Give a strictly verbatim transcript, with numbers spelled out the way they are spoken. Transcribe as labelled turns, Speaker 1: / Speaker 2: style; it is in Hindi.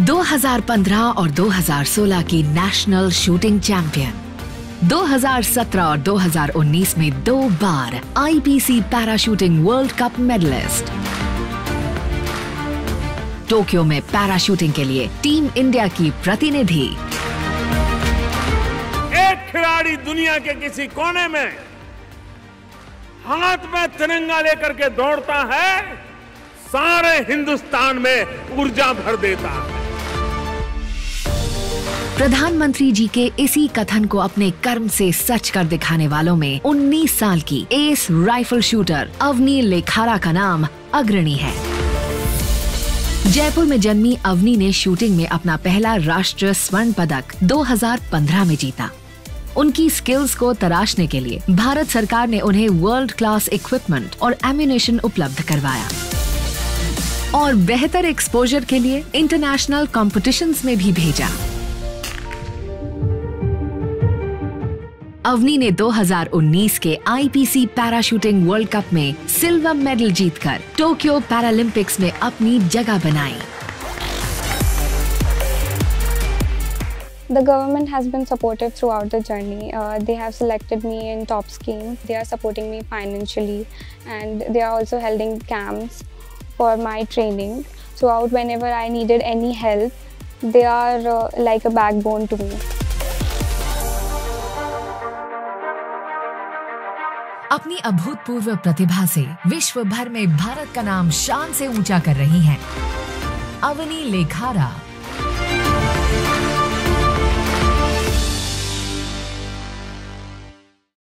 Speaker 1: दो हज़ार पंद्रह और दो हज़ार सोलह की नेशनल शूटिंग चैंपियन, दो हज़ार सत्रह और दो हज़ार उन्नीस में दो बार IPC parachuting world cup medallist, Tokyo में पैराशूटिंग के लिए टीम इंडिया की प्रतिनिधि।
Speaker 2: एक खिलाड़ी दुनिया के किसी कोने में हाथ में तिरंगा लेकर के दौड़ता है, सारे हिंदुस्तान में ऊर्जा भर देता है।
Speaker 1: प्रधानमंत्री जी के इसी कथन को अपने कर्म से सच कर दिखाने वालों में उन्नीस साल की ace rifle shooter Avani Lekhara का नाम अग्रणी है। जयपुर में जन्मी अवनी ने शूटिंग में अपना पहला राष्ट्रीय स्वर्ण पदक दो हज़ार पंद्रह में जीता। उनकी स्किल्स को तराशने के लिए भारत सरकार ने उन्हें वर्ल्ड क्लास इक्विपमेंट और एम्यूनेशन उपलब्ध करवाया और बेहतर एक्सपोजर के लिए इंटरनेशनल कॉम्पिटिशन्स में भी भेजा। अवनी ने दो हज़ार उन्नीस के आईपीसी पैराशूटिंग वर्ल्ड कप में सिल्वर मेडल जीतकर टोक्यो पैरालंपिक्स में अपनी जगह बनाई।
Speaker 3: The government has been supportive throughout the journey. Uh, they have selected me in top scheme. They are supporting me financially, and they are also holding camps for my training. Throughout, whenever I needed any help, they are uh, like a backbone to me.
Speaker 1: अपनी अभूतपूर्व प्रतिभा से विश्व भर में भारत का नाम शान से ऊंचा कर रही हैं अवनी लेखारा।